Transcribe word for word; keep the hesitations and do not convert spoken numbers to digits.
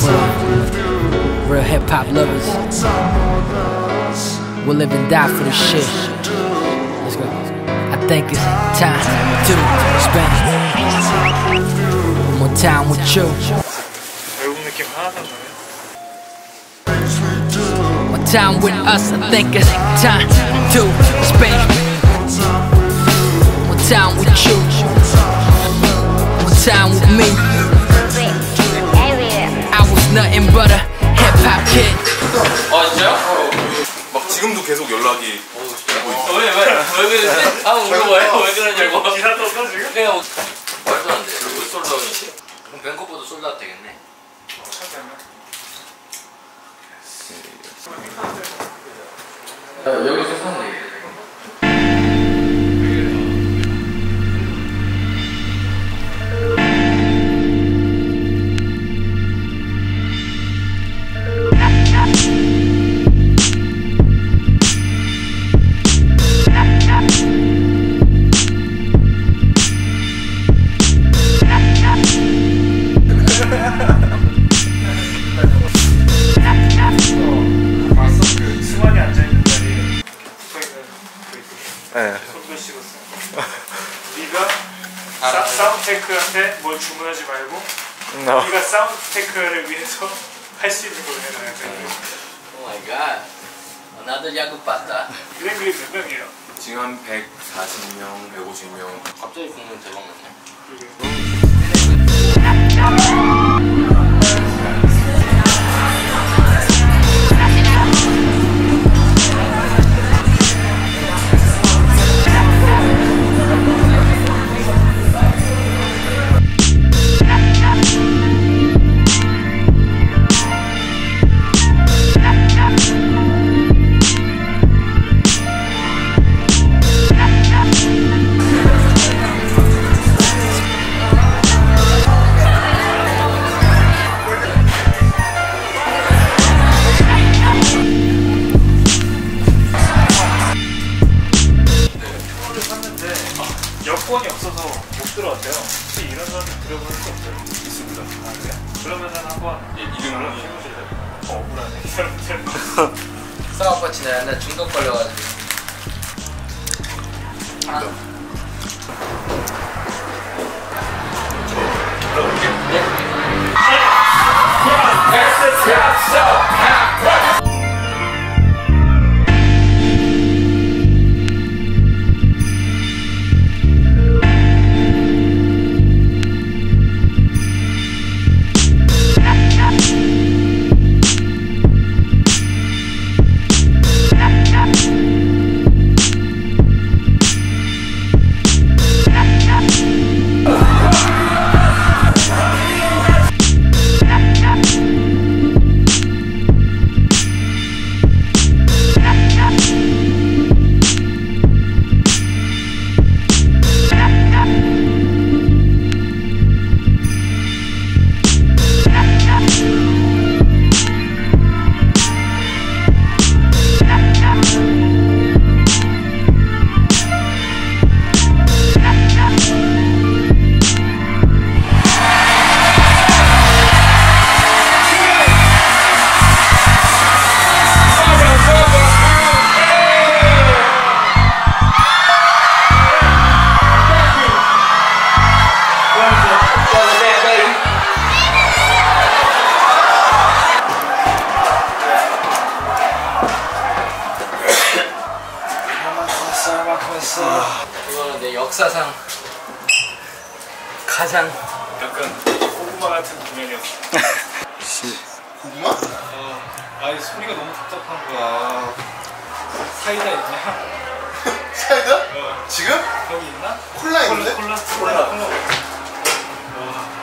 for real hip hop lovers. We'll live and die for this shit. Let's go. I think it's time to spend more time with you. More time with us. I think it's time to spend more time with you. More time with me. I was nothing but a hip hop kid. 아 진짜요? 막 지금도 계속 연락이 오고 있어. 왜 왜 왜 그러지? 아 물어봐요. 왜 그러냐고. 기사 떴어 지금? 내가 뭐 말도 안 돼. 그리고 솔드아웃이지. 그럼 뱅커보드 솔드아웃 되겠네. 여기서 사면 되겠네. 네. 손도 씹었어. 네가 사, 사운드테크한테 뭘 주문하지 말고 no. 네가 사운드테크를 위해서 할 수 있는 걸 해라. 오 마이 갓. 나도 야구 봤다. 그래 그게 몇 명이에요? 지금 한 백사십 명, 백오십 명. 갑자기 보면 대박 났네. 그게. 여권이 없어서 못 들어왔대요. 혹시 이런 사람 들어보는 수 없어요? 있습니다. 아 그래요? 그러면은 한번 예, 이름을 해보실래요? 어, 억울하네 이 사람들. 싸움같이 나 옛날 중독 걸려가지고. 하나. 이거는 내 역사상 가장 약간 고구마 같은 공연이었어. 고구마? 어, 아니 소리가 너무 답답한 거야. 사이다 있냐? 사이다? 어. 지금? 거기 있나? 콜라 있는데? 콜라 콜라 콜라. 콜라. 콜라. 와.